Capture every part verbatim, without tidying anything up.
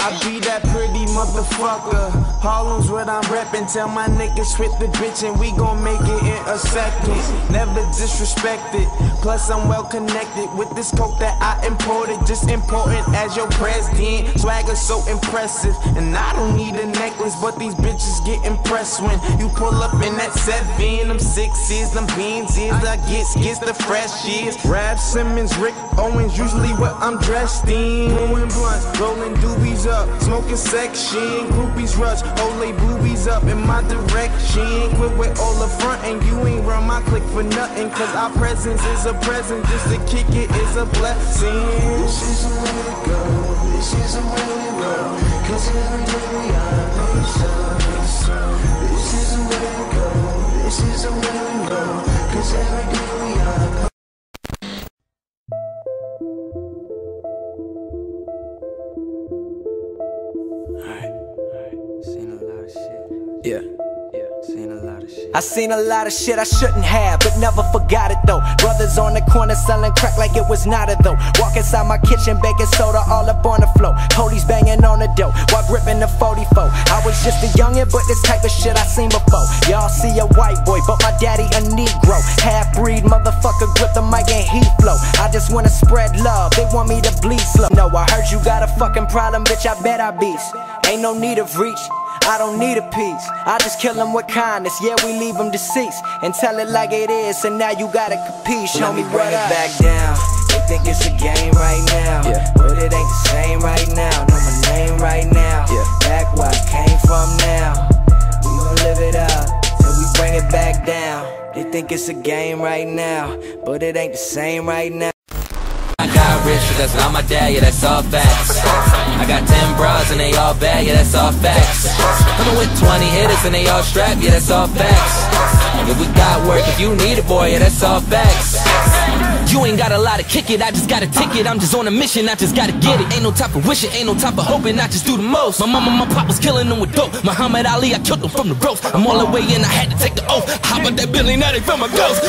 I be that pretty motherfucker. Harlem's what I'm reppin'. Tell my niggas hit the bitch and we gon' make it in a second. Never disrespected. Plus I'm well connected with this coke that I imported. Just important as your president. Swagger so impressive. And I don't need a necklace, but these bitches get impressed when you pull up in that seven. Them sixes, them beans is I get gets the fresh years. Rap Simmons, Rick Owens, usually what I'm dressed in. Blowing blunts, rolling doobies up, smoking section. Groupies rush, hold they boobies up in my direction. Quit with all the front and you ain't run my click for nothing. Cause our presence is a present, just to kick it is a blessing. This is the way to go, this is the way to roll. Cause every day we are nation. This is the way to go, this is the way we roll. Cause every day we are. Yeah. I seen a lot of shit I shouldn't have, but never forgot it though. Brothers on the corner selling crack like it was not a though. Walk inside my kitchen, baking soda all up on the floor. Police banging on the door while gripping the forty-four. I was just a youngin', but this type of shit I seen before. Y'all see a white boy, but my daddy a Negro. Half-breed motherfucker grip the mic and he flow. I just wanna spread love, they want me to bleed slow. No, I heard you got a fucking problem, bitch, I bet I beast. Ain't no need of reach, I don't need a piece. I just kill them with kindness, yeah, we leave them deceased. And tell it like it is, and now you gotta compete. Show me bring what it up. back down. They think it's a game right now, Yeah. but it ain't the same right now. Know my name right now, Yeah. back where I came from now. We gon' live it up till we bring it back down. They think it's a game right now, but it ain't the same right now. I got rich, but that's not my dad, yeah, that's all facts. I got ten bras and they all bad, yeah, that's all facts. Coming with twenty hitters and they all strapped, yeah, that's all facts. Yeah, we got work if you need it, boy, yeah, that's all facts. You ain't got a lot to kick it, I just got a ticket. I'm just on a mission, I just gotta get it. Ain't no time for wishing, ain't no time for hoping, I just do the most. My mama, my pop was killing them with dope. Muhammad Ali, I killed them from the ropes. I'm all the way in, I had to take the oath. How about that Billy, now they feel my ghost.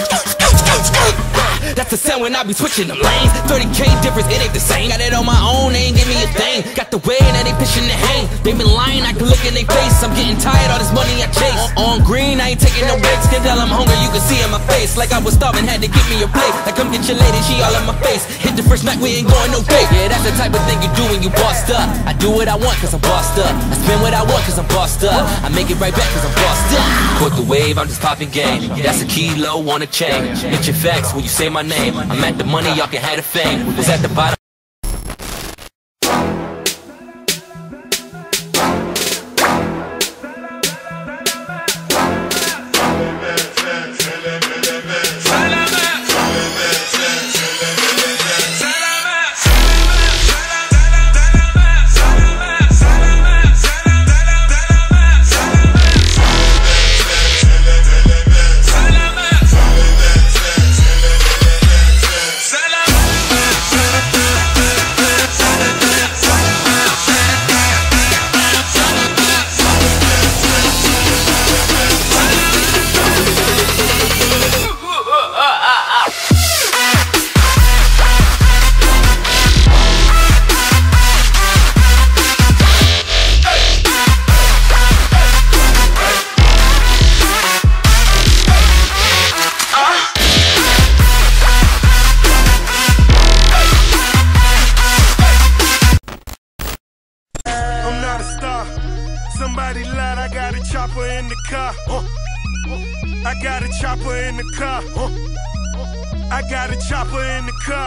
That's the sound when I be switching them lanes. Thirty K difference, it ain't the same. Got it on my own, they ain't give me a thing. Got the way that they pitching the hang. They been lying, I can look in their face. I'm getting tired, all this money I chase. On, on green, I ain't taking no breaks. Can tell I'm hungry, you can see in my face. Like I was starving, had to give me a plate. Like come get your lady, she all in my face. Hit the first night, we ain't going no date. Yeah, that's the type of thing you do when you bossed up. I do what I want cause I'm bossed up. I spend what I want cause I'm bossed up. I make it right back cause I'm bossed up. Caught the wave, I'm just popping game. That's a kilo on a chain. Hit your facts when you say my name. I'm at the money, y'all can have the fame. Was at the bottom. Somebody lied, I got a chopper in the car. Uh, I got a chopper in the car. Uh, I got a chopper in the car.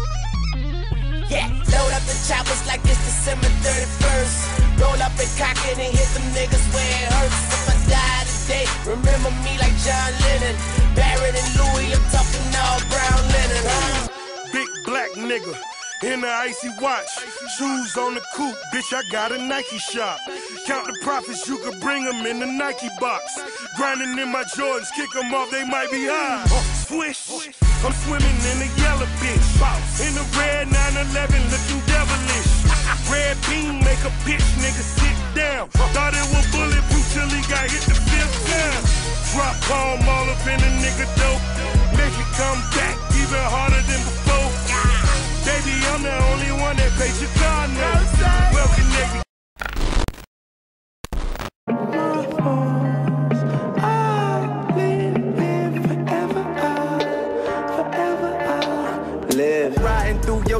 Yeah, load up the choppers like it's December thirty-first. Roll up and cock it and hit them niggas where it hurts. If I die today, remember me like John Lennon. Barrett and Louis, I'm talking all brown linen. Huh? Big black nigga in the icy watch, shoes on the coupe, bitch, I got a Nike shop. Count the profits, you could bring them in the Nike box. Grinding in my Jordans, kick them off, they might be high. Swish, I'm swimming in the yellow bitch. In the red nine eleven, looking devilish. Red beam, make a bitch, nigga, sit down. Thought it was bulletproof till he got hit the fifth time. Drop palm all up in a nigga dope. Make it come back even harder than before. Baby, I'm the only one that pays your car now. Well connected.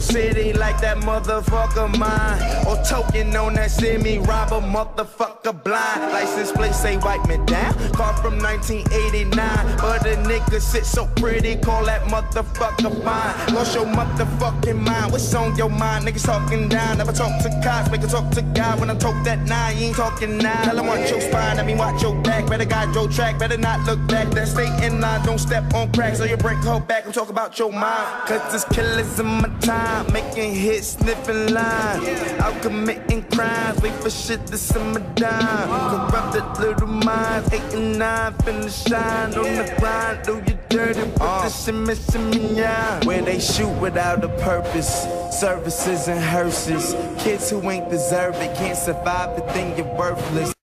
your city like that motherfucker mine. Or token on that semi, rob a motherfucker blind. License plate say wipe me down. Car from nineteen eighty-nine. But a nigga sit so pretty, call that motherfucker fine. Lost your motherfucking mind. What's on your mind? Niggas talking down. Never talk to cops, make a talk to God. When I talk that nine, you ain't talking now. Tell him watch your spine, I mean watch your back. Better guide your track, better not look back. That stay in line, don't step on cracks. So you break hold back and talk about your mind. Cause this killers in my time, making hits, sniffing lines. Out committing crimes, wait for shit to simmer down. Corrupted little minds, eight and nine, finna shine on the grind. Do you dirty with uh. the shimmy, shimmy, yeah. Where they shoot without a purpose, services and hearses. Kids who ain't deserve it, can't survive the thing, you're worthless.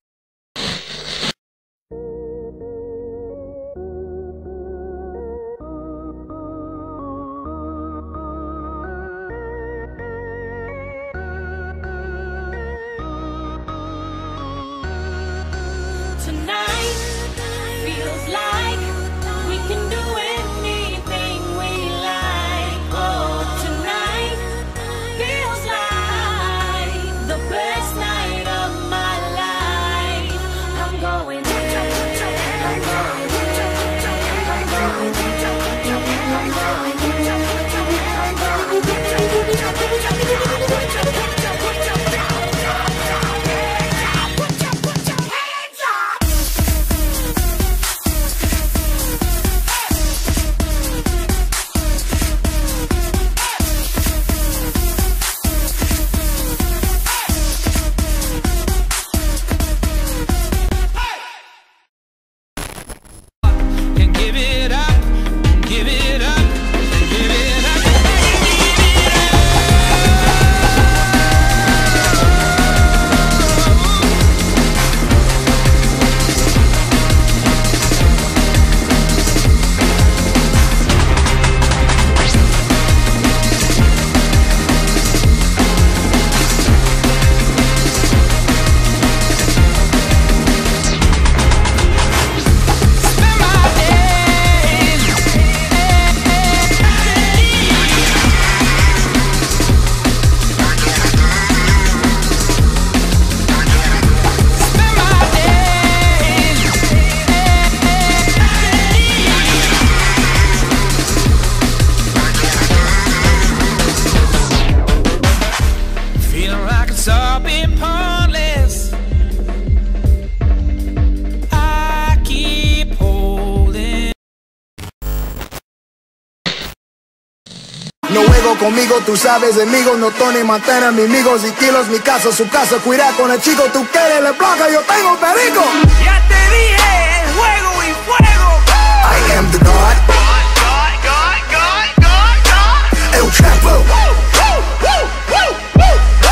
Conmigo, tú sabes, amigos, no Tony Montana, mis amigos y kilos, mi casa, su casa, cuida con el chico, tú quieres la placa, yo tengo perico. Ya te dije, el juego y fuego. I am the God. God, God, God, God, God, God. El Chapo. Woo, woo, woo, woo, woo.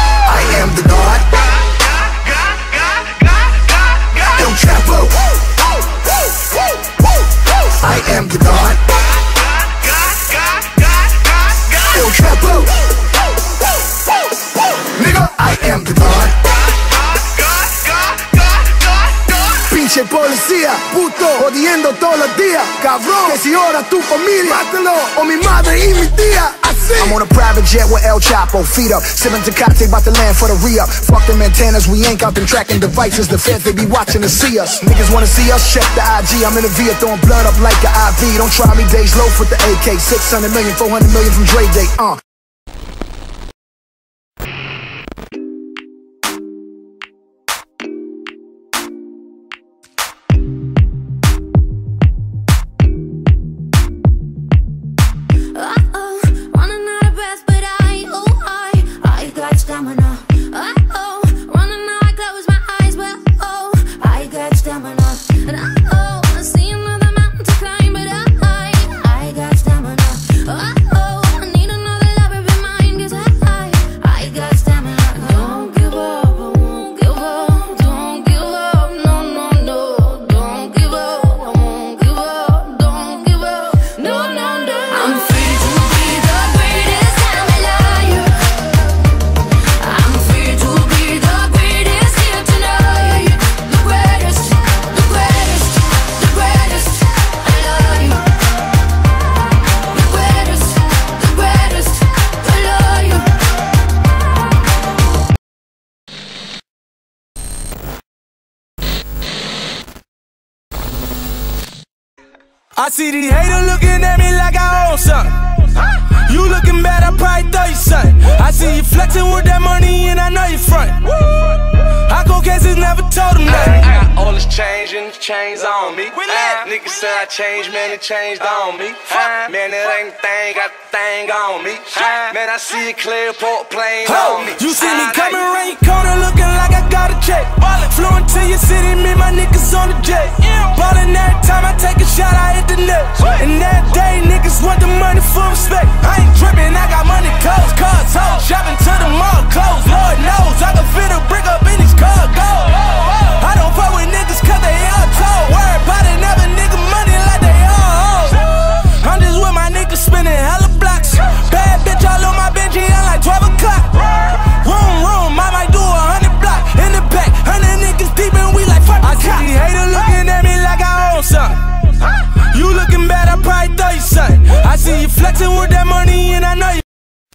I am the God. God, God, God, God, God, God, God. El Chapo. Woo, woo, woo, woo, woo, woo. I am the God. El Chapo. Nigga, I am the God. Pinche policía, puto, jodiendo todos los días. Cabrón, que si ahora tu familia, mátalo, o mi madre y mi tía. Así. I'm on a private jet with El Chapo, feet up, sipping Tecate, about to land for the re-up. Fuck them antennas, we ain't got them tracking devices. The feds, they be watching to see us. Niggas wanna see us, check the I G. I'm in the V, throwing blood up like an I V. Don't try me, days low with the A K. six hundred million, four hundred million from Dre Day, uh. I got stamina. Oh, oh, I need another lover. I see these haters looking at me like I own something. You looking bad, I probably throw you something. I see you flexing with that money and I know you front. I go cases never told them nothing. I got all this change and the chains on me. Uh, niggas said I changed, man, it changed on me. Uh, man, it ain't a thing, got the thing on me. Uh, man, I see it clear, port plane on me. You see me coming around your corner looking like I got a check. Flowing to your city, me, my niggas on the jet. Ballin' every time I take a shot, I hit the net. And that day, niggas want the money for respect. I ain't trippin', I got money, clothes, cars, hoes. Shopping to the mall, clothes, Lord knows I can fit a brick up in these cars, go. I don't fuck with niggas cause they all told. Worry about it, never nigga money like they all hoes. I'm just with my niggas spinning hella blocks. Bad bitch all on my bench, yeah, like twelve o'clock. Room, room, I might do a hundred block. In the back, hundred niggas deep and we like fuck the cops. I see these haters looking at me like I own something. You looking bad, I probably throw you something. I see you flexing with that money and I know you.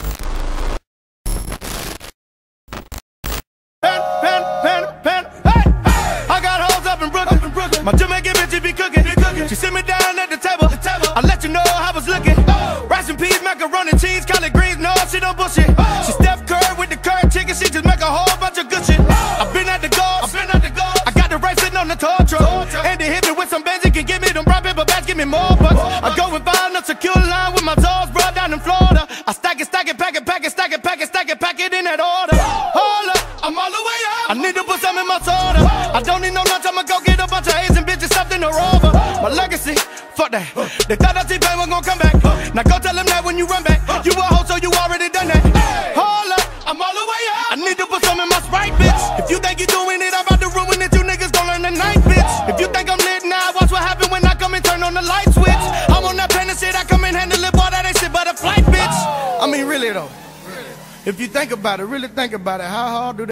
Pen, pen, pen, pen, hey, hey. I got hoes up in Brooklyn. Up in Brooklyn. My Jamaican bitch be cooking. Be cooking. She sit me down at the table. The table. I let you know how I was looking. Oh. Rice and peas, macaroni, cheese, collard greens. No, she don't bullshit. Oh. She Steph Curry with the curd chicken. She just make a whole bunch of good shit. Oh. I've been at the goals. I've been at the goals. I got the right sitting on the tow truck. And they hit me with some Benz. Can give me them brown paper bags. Give me more bucks. Oh. I go and find a secure line with my toes, bro, down in Florida. I stack it, stack it, pack it, pack it, stack it, pack it, stack it, pack it in that order. Hold up. I'm all the way up. I need to put some in my soda. I don't need no lunch, I'ma go get a bunch of Asian bitches stuffed in a rover. My legacy, fuck that. They thought that T-Pain was gonna come back. Now go tell them that when you run back. You a hoe, so you already done that. Hold up, I'm all the way up. I need to put some in my Sprite, bitch. If you think you doing it, I'm about to ruin it. You niggas gon' learn tonight, bitch. If you think I'm lit now, watch what happen when I come and turn on the light switch. I'm on that pen and shit, I come and handle it, boy, that ain't shit but a flight, bitch. I mean, really though. If you think about it, really think about it, how hard do that